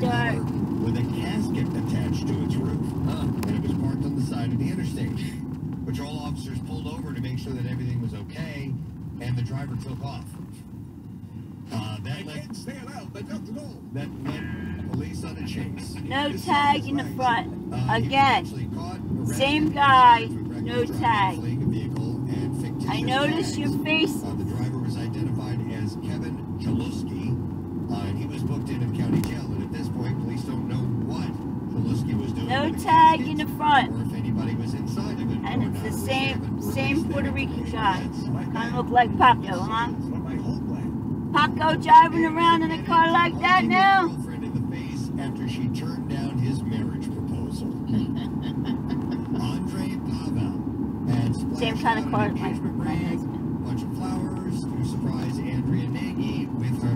start. With a casket attached to its roof. And it was parked on the side of the interstate. Patrol officers pulled over to make sure that everything was okay, and the driver took off. That led police on a chase. No tag in the front. Again. Same guy, no tag. I noticed your face. The driver was identified as Kevin Jaluski, and he was booked in county jail. And at this point, police don't know what Jaluski was doing. No tag in the front. Or if anybody was inside of it. And it's the same Puerto Rican guy. Kind of look like Paco, huh? Paco driving around in a car like that now? Girlfriend in the face after she turned down his marriage proposal. Andre Pavel had Same kind of car as my husband. Bunch of flowers to surprise Andrea Nagy with the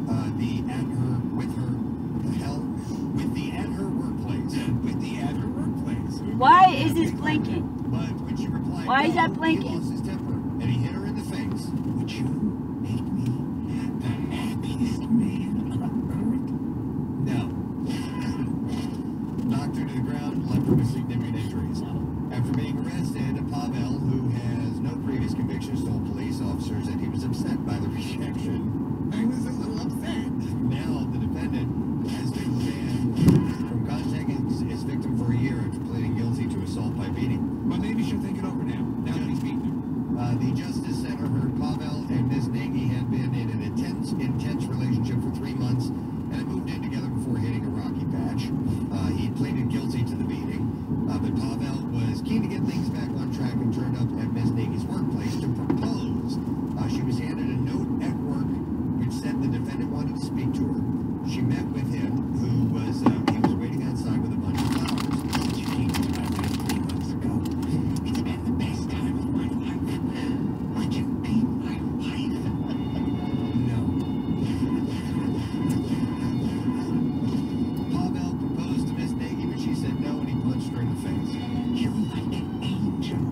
at her workplace. Why is this blinking? But when she replied, why is that he blinking? lost his temper and he hit her in the face. Would you make me the happiest man on earth? No. Knocked her to the ground, left her with significant injuries. After being arrested, Pavel, who has no previous convictions, told police officers that he was upset by the rejection. I was a little upset. Now the defendant has been banned from contacting his victim for a year after pleading guilty to assault by beating. Well, maybe she'll think it over now. Now that he's beaten her. The Justice Center heard Pavel and Ms. Nagy had been in an intense relationship for 3 months and had moved in together before hitting a rocky patch. He pleaded guilty to the beating, but Pavel was keen to get things back on track and turned up at Ms. Nagy's workplace to propose. She was handed a note at work which said the defendant wanted to speak to her. She met with him, he was waiting outside with a bunch of flowers. She changed about 3 months ago. It's been the best time of my life. Would you be my wife? No. Pavel proposed to Miss Nagy, but she said no, and he punched her in the face. You're like an angel.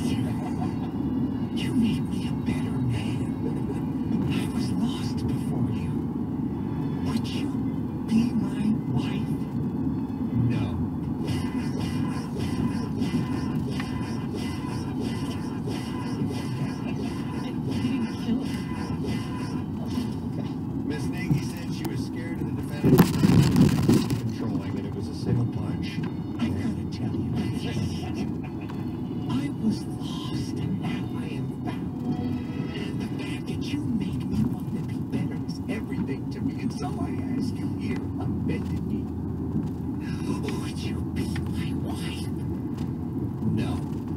You made me a better man. I was lost before you. Would you be my wife? No. Miss Nagy said she was scared of the defendant controlling, and it was a single punch. I gotta tell you, I was lost, and now I am found. The fact that you make me want to be better is everything to me, and so I ask you here on bended knee, would you be my wife? No.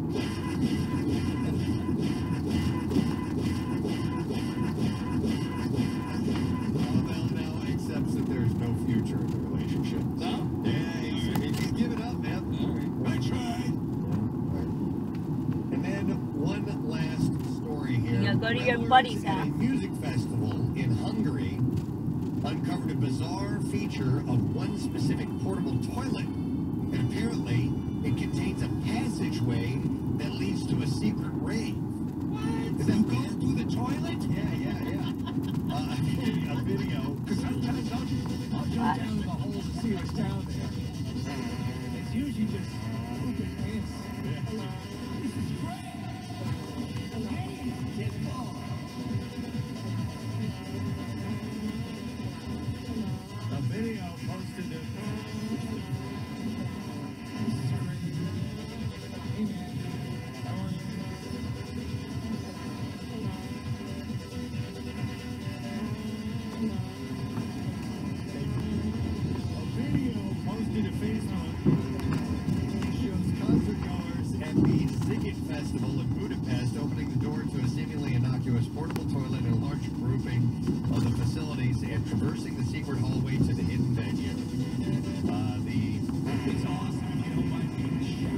Pavel now accepts that there's no future in the relationship. No? Yeah, he's giving up, man. All right. I tried. And then one last story here. You go to your buddy's At a house. music festival in Hungary uncovered a bizarre feature of one specific portable toilet. And apparently, it contains a passageway that leads to a secret rave. What? Does that go through the toilet? Yeah. A video. Because sometimes I'll jump down the hole to see what's down there. It's usually just open piss. This is great. Get more. A video posted to... Festival in Budapest, opening the door to a seemingly innocuous portable toilet and a large grouping of the facilities and traversing the secret hallway to the hidden venue. It's awesome, you know, might be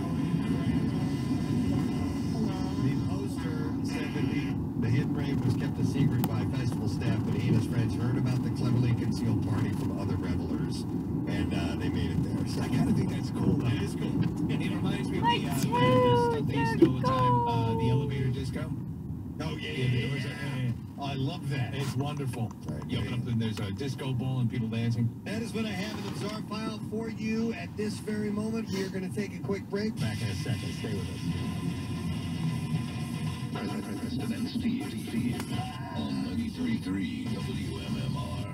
the poster said that the hidden rave was kept a secret by festival staff, but he and his friends heard about the cleverly concealed party from other revelers, and they made it there. So I kind of think that's cool, though. It is cool. And it reminds me of the stuff they used to do all the time, the elevator disco. Oh, yeah. I love that. It's wonderful. Right, You open up and there's a disco ball and people dancing. That is what I have in the bizarre file for you at this very moment. We are going to take a quick break. Back in a second. Stay with us. President Steve on 93.3 WMMR.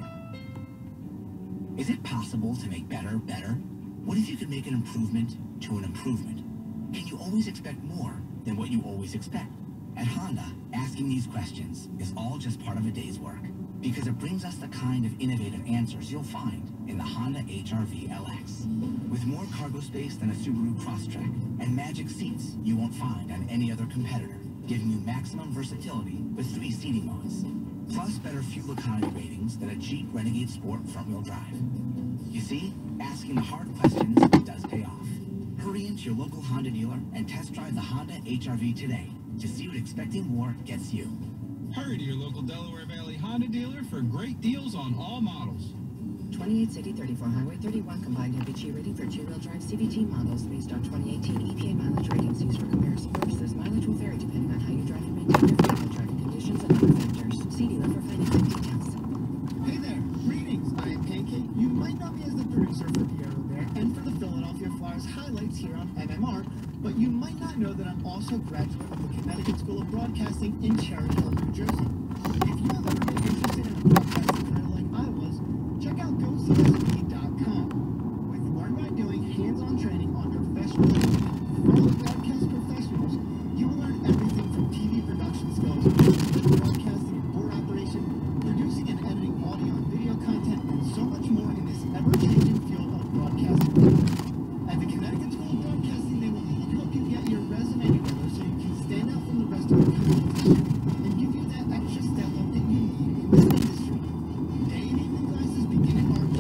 Is it possible to make better better? What if you could make an improvement to an improvement? Can you always expect more than what you always expect? At Honda, asking these questions is all just part of a day's work, because it brings us the kind of innovative answers you'll find in the Honda HR-V LX. With more cargo space than a Subaru Crosstrek and magic seats you won't find on any other competitor, giving you maximum versatility with 3 seating modes, plus better fuel economy ratings than a Jeep Renegade Sport front-wheel drive. You see, asking the hard questions does pay off. Hurry into your local Honda dealer and test drive the Honda HR-V today to see what expecting more gets you. Hurry to your local Delaware Valley Honda dealer for great deals on all models. 28 City 34 Highway 31 combined MPG rating for 2-wheel drive CVT models based on 2018 EPA mileage ratings used for comparison purposes. Mileage will vary depending on how you drive and maintain your vehicle, driving conditions, and other factors. See dealer for financing details. Hey there, greetings. I am Pancake. You might know me as the producer for Piero there and for the Philadelphia Flyers highlights here on MMR, but you might not know that I'm also a graduate of the Connecticut School of Broadcasting in Cherry Hill, New Jersey. If you have ever been interested in a broadcasting career like I was, check out GoCSB.com. With Learn by Doing hands-on training on professional equipment from the broadcast professionals, you will learn everything from TV production skills, broadcasting and board operation, producing and editing audio and video content, and so much more in this ever-changing field of broadcasting. At the Connecticut School of Broadcasting, they will even help you get your resume together so you can stand out from the rest of the competition and give you that extra step up that you need in this industry. Day and evening classes begin in March.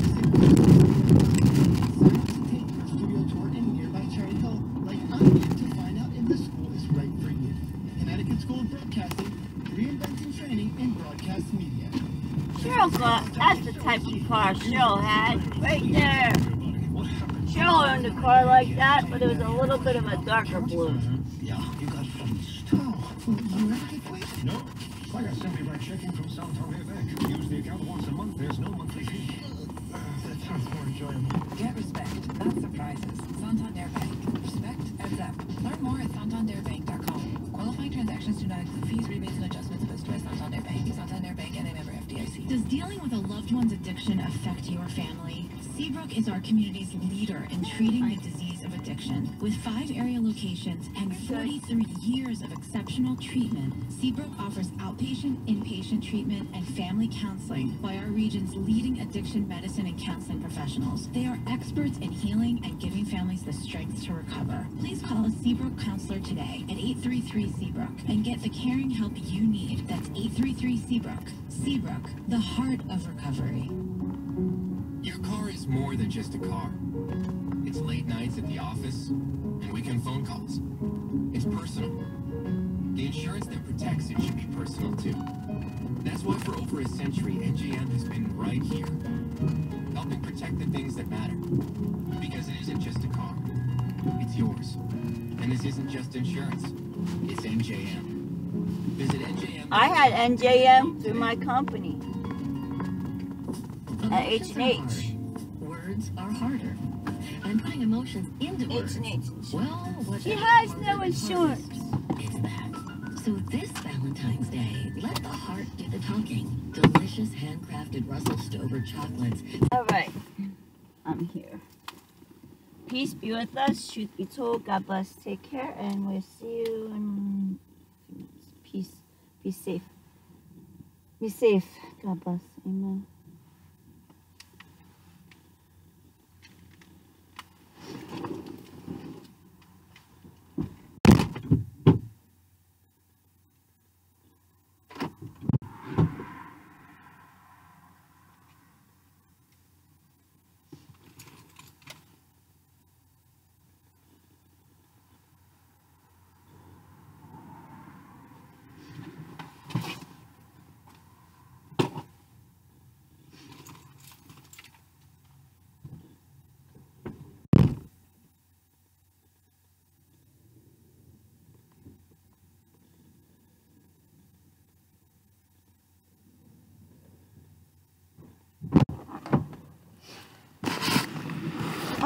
Sign up to take your studio tour in nearby Cherry Hill like I did to find out if the school is right for you. Connecticut School of Broadcasting, reinventing training in broadcast media. Cheryl that's the type of car Cheryl had, right there. Cheryl owned a car like that, but it was a little bit of a darker blue. Yeah, you got fleeced. Oh, you have to wait. No, I got simply by checking from Santander Bank. Use the account once a month. There's no monthly fee. That sounds more enjoyable. Get respect, not surprises. Santander Bank. Respect adds up. Learn more at santanderbank.com. Qualifying transactions do not include fees, rebates, and adjustments posted by Santander Bank. Santander Bank and a member FDIC. Does dealing with a loved one's addiction affect your family? Seabrook is our community's leader in treating the disease of addiction. With 5 area locations and 43 years of exceptional treatment, Seabrook offers outpatient, inpatient treatment, and family counseling by our region's leading addiction medicine and counseling professionals. They are experts in healing and giving families the strength to recover. Please call a Seabrook counselor today at 833-SEABROOK and get the caring help you need. That's 833-SEABROOK. Seabrook, the heart of recovery. Your car is more than just a car. It's late nights at the office and weekend phone calls. It's personal. The insurance that protects it should be personal too. That's why for over a century, NJM has been right here, helping protect the things that matter. Because it isn't just a car. It's yours. And this isn't just insurance. It's NJM. Visit NJM. I had NJM through my company at H&H. Words are harder. And putting emotions into words. H&H. Well, what She has no insurance. It's that. So this Valentine's Day, let the heart do the talking. Delicious handcrafted Russell Stover chocolates. All right, I'm here. Peace be with us. Truth be told, God bless. Take care, and we'll see you in peace. Be safe. Be safe. God bless. Amen.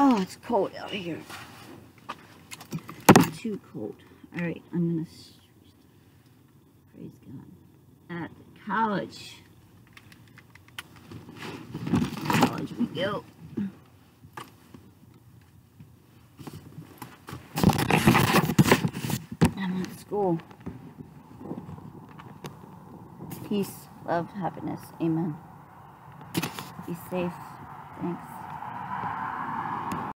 Oh, it's cold out here. Too cold. All right, I'm gonna. Praise God. At the college. College we go. I'm at school. Peace, love, happiness. Amen. Be safe. Thanks.